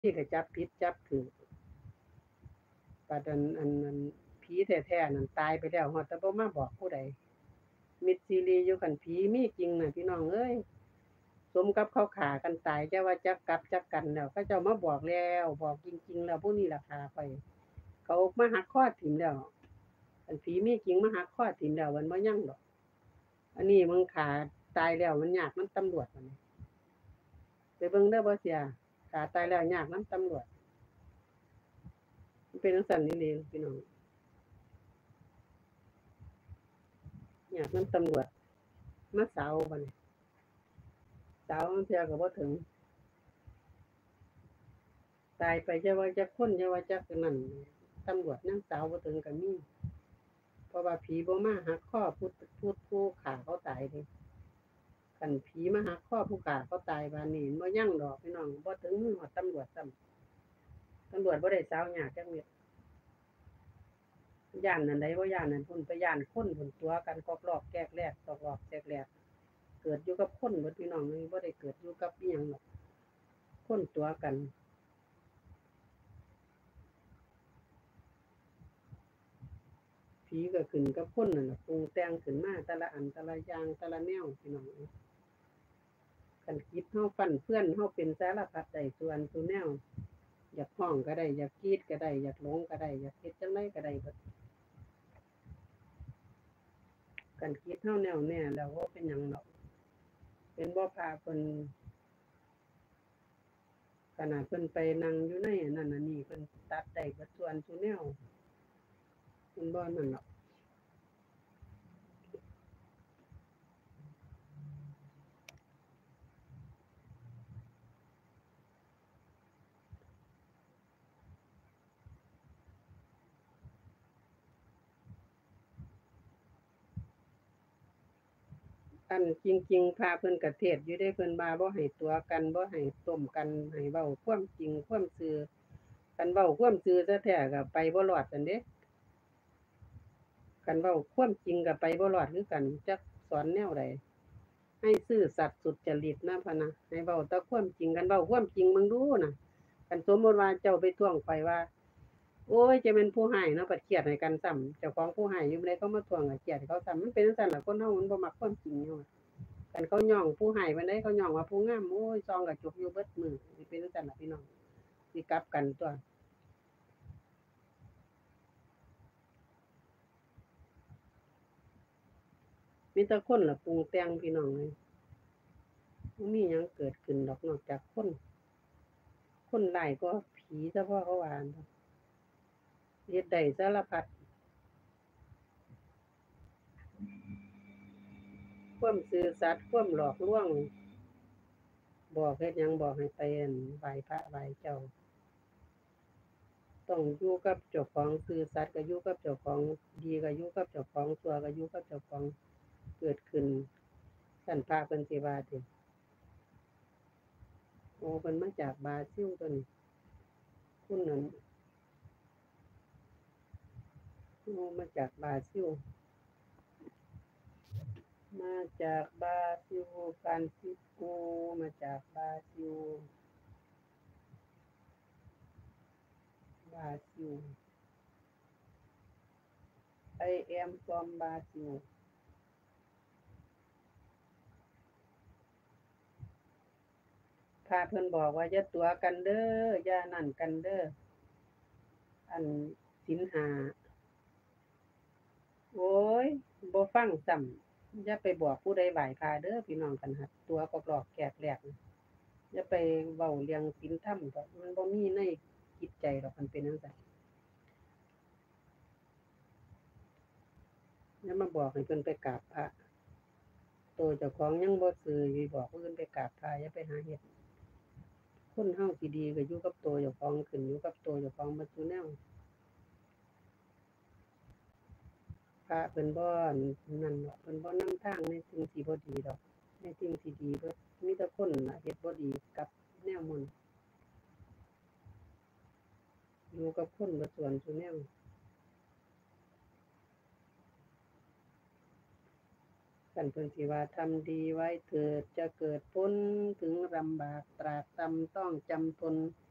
ที่ก็จับผิดจับถูกบัดอันผีแท้ๆนั่นตายไปแล้วฮอดแต่บ่มาบอกผู้ใดมิดซีรีส์อยู่คันผีมีจริงน่ะพี่น้องเอ้ยสมกับเขาฆ่ากันตายแต่ว่าจักกลับจักกันแล้วเขาเจ้ามาบอกแล้วบอกจริงๆแล้วผู้นี้ล่ะฆ่าข้อยเขามาหักคอทิ่มแล้วคันผีมีจริงมาหักคอทิ่มแล้วมันบ่ยังดอกอันนี้มึงฆ่าตายแล้วมันยากนำตำรวจบัดนี้ไปเบิ่งเด้อบ่เสียฆ่าตายแล้วยากนำตำรวจมันเป็นจังซั่นอีหลีพี่น้องยากนำตำรวจมาเสาบัดนี้เสาบางเทื่อก็บ่ถึงตายไปอย่าว่าจักคนอย่าว่าจักอันนั้นตำรวจยังเสาบ่ถึงก็มีเพราะว่าผีบ่มาหักคอผู้ฆ่าเขาตายเดะคันผีมาหักคอผู้ฆ่าเขาตายปานนี้บ่ยังดอกพี่น้องบ่ถึงมือฮอดตำรวจซ้ำตำรวจบ่ได้เสายากจักเม็ดย้านอันใดบ่ย้านอันพุ่นไปย้านคนพุ่นตัวกันกอกลอกแกกแลกตอกลอกแตกแหลกเกิดอยู่กับคนเบิดพี่น้องเอ้ยบ่ได้เกิดอยู่กับอิหยังดอกคนตัวกันผีก็ขึ้นกับคนนั่นล่ะปรุงแต่งขึ้นมาแต่ละอันแต่ละอย่างแต่ละแนวพี่น้องเอ้ยคันคิดเราฟั่นเฟือนเราเป็นสารพัดได้ส่วนซุแนวอยากร้องก็ได้อยากกรีดก็ได้อยากหลงก็ได้อยากเฮ็ดจั่งใดก็ได้เบิดคันคิดเราแน่วแน่แล้วบ่เป็นหยังดอกเป็นบ่พาเพิ่นขนาดเพิ่นไปนั่งอยู่ในอันนั้นอันนี้เพิ่นตัดได้เบิดส่วนซุแนวเพิ่นบ่นั่นดอก อันจริงๆพระเพิ่นก็เทศน์อยู่เดะเพิ่นว่าบ่ให้ตัวกันบ่ให้ต้มกันให้เว้าความจริงความซื่อคันเว้าความซื่อแท้ๆก็ไปบ่รอดซั้นเดะคันเว้าความจริงก็ไปบ่รอดคือกันจักสอนแนวใดให้ซื่อสัตย์สุจริตนะพะนะให้เว้าแต่ความจริงคันเว้าความจริงเบิ่งดูน่ะคันสมมุติว่าเจ้าไปท้วงข้อยว่าโอ๊ยเจ้าแม่นผู้ร้ายเนาะบัดเครียดให้กันซ้ำเจ้าของผู้ร้ายอยู่บ่ได้เขามาท้วงก็เครียดให้เขาซ้ำมันเป็นจังซั่นล่ะคนเฮามันบ่มักความจริงญ้อน คันเขาย่องผู้ให้ปานใดเขาย่องว่าผู้งามโอ้ยส่องกระจกอยู่เบิดมื้อสิเป็นจังซั่นล่ะพี่น้องสิกลับกันตั่วมีแต่คนล่ะปรุงแต่งพี่น้องเอ้ยบ่มีหยังเกิดขึ้นดอกนอกจากคนร้ายกว่าผีเฉพาะเขาว่าหั่นตั่วเฮ็ดได้สารพัดความซื่อสัตย์ความหลอกลวงบอกเฮ็ดหยังบอกให้ไปอั่นไหว้พระไหว้เจ้าต้องอยู่กับเจ้าของซื่อสัตย์ก็อยู่กับเจ้าของดีก็อยู่กับเจ้าของชั่วก็อยู่กับเจ้าของเกิดขึ้นซั้นพระเพิ่นสิว่าติ โอ้เพิ่นมาจากบราซิลตัวนี้คุณนั้นโอ้มาจากบราซิลมาจากบราซิลฟรานซิสโกมาจากบราซิลบราซิล I am from Brazil พระเพิ่นบอกว่าอย่าตั๋วกันเด้ออย่านั่นกันเด้ออันศีลห้าโอ๊ยบ่ฟังซ้ำอย่าไปบอกผู้ใดไหว้พระเด้อพี่น้องคันหักตั๋วกอกลอกแกกแลกน่ะอย่าไปเว้าเรื่องศีลธรรมเถาะมันบ่มีในจิตใจดอกคันเป็นจั่งซั้น อย่ามาบอกให้เพิ่นไปกราบพระตัวเจ้าของยังบ่ซื่อสิบอกผู้อื่นไปกราบพระอย่าไปหาเฮ็ดคนเฮาสิดีก็อยู่กับตัวเจ้าของขึ้นอยู่กับตัวเจ้าของเบิดซุแนวพระเพิ่นบ่อั่นนั่นดอกเพิ่นบ่นำทางในสิ่งที่บ่ดีดอกในสิ่งที่ดีเบิดมีแต่คนน่ะเฮ็ดบ่ดีกับแนวหมู่นั้นอยู่กับคนเบิดซุอันซุแนวคันเพิ่นสิว่าทำดีไว้เถิดจะเกิดผลถึงลำบากตรากตรำต้องจำทน